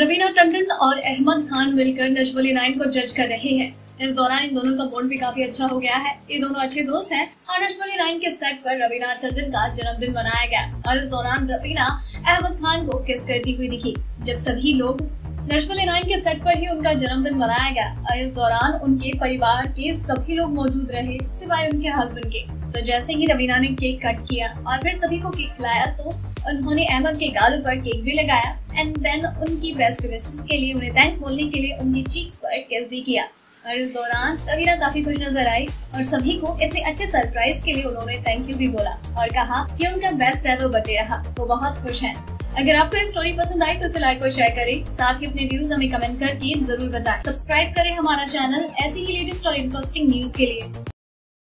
रवीना टंडन और अहमद खान मिलकर नच बलिए 9 को जज कर रहे हैं। इस दौरान इन दोनों का बॉन्ड भी काफी अच्छा हो गया है। ये दोनों अच्छे दोस्त हैं और नच बलिए 9 के सेट पर रवीना टंडन का जन्मदिन मनाया गया और इस दौरान रवीना अहमद खान को किस करती हुई दिखी। जब सभी लोग नच बलिए 9 के सेट पर ही उनका जन्मदिन मनाया गया और इस दौरान उनके परिवार के सभी लोग मौजूद रहे सिवाय उनके हस्बैंड के। तो जैसे ही रवीना ने केक कट किया और फिर सभी को केक खिलाया तो उन्होंने अहमद के गाल पर केक भी लगाया एंड देन उनकी बेस्ट विशेस के लिए उन्हें थैंक्स बोलने के लिए उनकी चीक्स पर किस भी किया। और इस दौरान रवीना काफी खुश नजर आई और सभी को इतने अच्छे सरप्राइज के लिए उन्होंने थैंक यू भी बोला और कहा कि उनका बेस्ट एवर बर्थडे रहा। वो बहुत खुश हैं। अगर आपको ये स्टोरी पसंद आई तो इसे लाइक और शेयर करें। साथ ही अपने व्यूज हमें कमेंट करके जरूर बताएं। सब्सक्राइब करें हमारा चैनल ऐसी ही लेटेस्ट और इंटरेस्टिंग न्यूज के लिए।